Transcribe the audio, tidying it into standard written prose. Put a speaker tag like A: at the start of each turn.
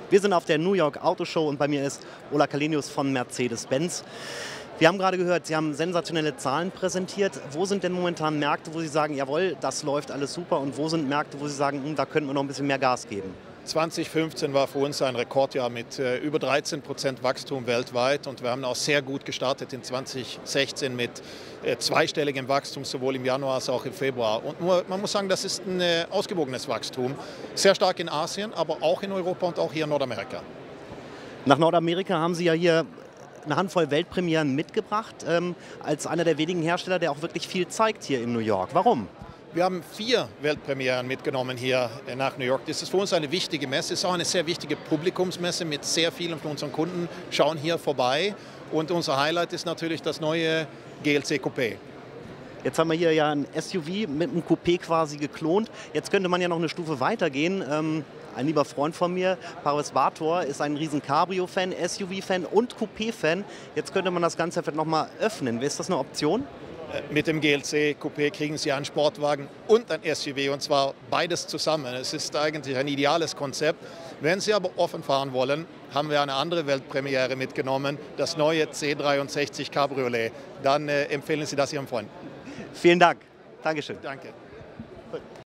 A: Wir sind auf der New York Auto Show und bei mir ist Ola Källenius von Mercedes-Benz. Wir haben gerade gehört, Sie haben sensationelle Zahlen präsentiert. Wo sind denn momentan Märkte, wo Sie sagen, jawohl, das läuft alles super, und wo sind Märkte, wo Sie sagen, da könnten wir noch ein bisschen mehr Gas geben?
B: 2015 war für uns ein Rekordjahr mit über 13% Wachstum weltweit, und wir haben auch sehr gut gestartet in 2016 mit zweistelligem Wachstum, sowohl im Januar als auch im Februar. Und man muss sagen, das ist ein ausgewogenes Wachstum, sehr stark in Asien, aber auch in Europa und auch hier in Nordamerika.
A: Nach Nordamerika haben Sie ja hier eine Handvoll Weltpremieren mitgebracht, als einer der wenigen Hersteller, der auch wirklich viel zeigt hier in New York. Warum?
B: Wir haben 4 Weltpremieren mitgenommen hier nach New York. Das ist für uns eine wichtige Messe. Es ist auch eine sehr wichtige Publikumsmesse mit sehr vielen von unseren Kunden schauen hier vorbei. Und unser Highlight ist natürlich das neue GLC Coupé.
A: Jetzt haben wir hier ja ein SUV mit einem Coupé quasi geklont. Jetzt könnte man ja noch eine Stufe weitergehen. Ein lieber Freund von mir, Paris Bartor, ist ein riesen Cabrio-Fan, SUV-Fan und Coupé-Fan. Jetzt könnte man das Ganze vielleicht noch mal öffnen. Ist das eine Option?
B: Mit dem GLC Coupé kriegen Sie einen Sportwagen und ein SUV, und zwar beides zusammen. Es ist eigentlich ein ideales Konzept. Wenn Sie aber offen fahren wollen, haben wir eine andere Weltpremiere mitgenommen, das neue C63 Cabriolet. Dann empfehlen Sie das Ihrem Freund.
A: Vielen Dank. Dankeschön.
B: Danke.